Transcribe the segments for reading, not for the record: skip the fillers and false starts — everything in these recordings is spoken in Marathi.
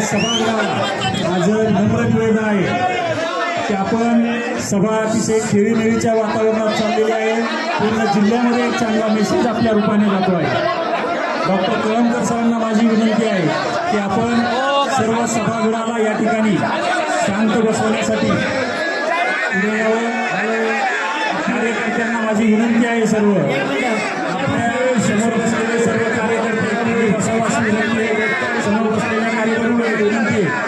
सभागृहाला माझं नम्र निवेदन आहे की आपण सभा अतिशय खेळीमेळीच्या वातावरणात चाललेली आहे। पूर्ण जिल्ह्यामध्ये एक चांगला मेसेज आपल्या रूपाने जातो आहे। डॉक्टर कळमकर सरांना माझी विनंती आहे की आपण सर्व सभागृहाला या ठिकाणी शांत बसवण्यासाठी पुढे यावं। कार्यकर्त्यांना माझी विनंती आहे, सर्व आपल्या समोर बसलेले सर्व कार्यकर्ते बसावास विनंती आहे। समोर बसलेल्या कार्यकर्त्यांना विनंती आहे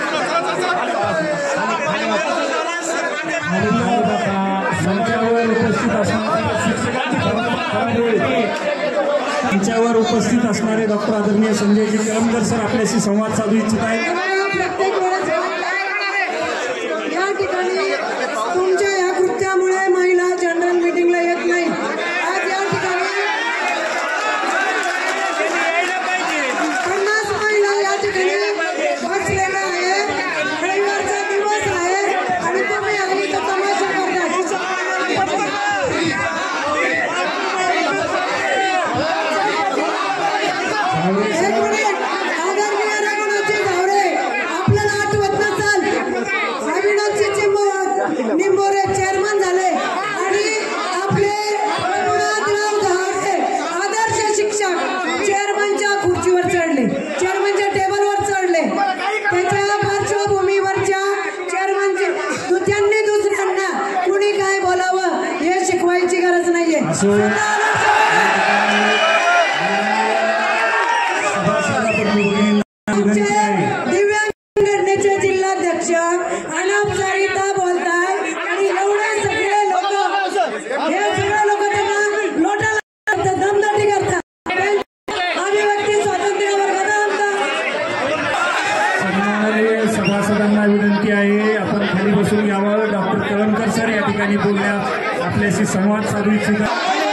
मंचावर उपस्थित असणारे डॉक्टर आदरणीय संजयजी कळमकर सर आपल्याशी संवाद साधू इच्छित आहेत। या ठिकाणी तुमच्या या कृत्यामुळे महिला जनरल मीटिंगला येत नाही। आज या ठिकाणी 50 महिला या ठिकाणी बसलेल्या आहेत। रविवारचा दिवस आहे आणि तुम्ही आली तर तमाशा करता। निंबोरे चेअरमन झाले आणि आपले आदर्श शिक्षक चेअरमनच्या खुर्चीवर चढले, चेअरमनच्या टेबलवर चढले। त्याच्या पार्श्वभूमीवरच्या चेअरमनचे त्यांनी दुसऱ्यांना कुणी काय बोलावं हे शिकवायची गरज नाहीये। दिव्यांग संघटनेचे जिल्हाध्यक्ष अनाप सरिता बोलताय आणि एवढे सगळे लोक त्यांना लोटाला दमदाटी करतात। अभिव्यक्ती स्वातंत्र्यावर सभासदांना विनंती आहे आपण खाली बसून यावं। डॉक्टर कळमकर सर या ठिकाणी बोलण्यास आपल्याशी संवाद साधू इच्छितात।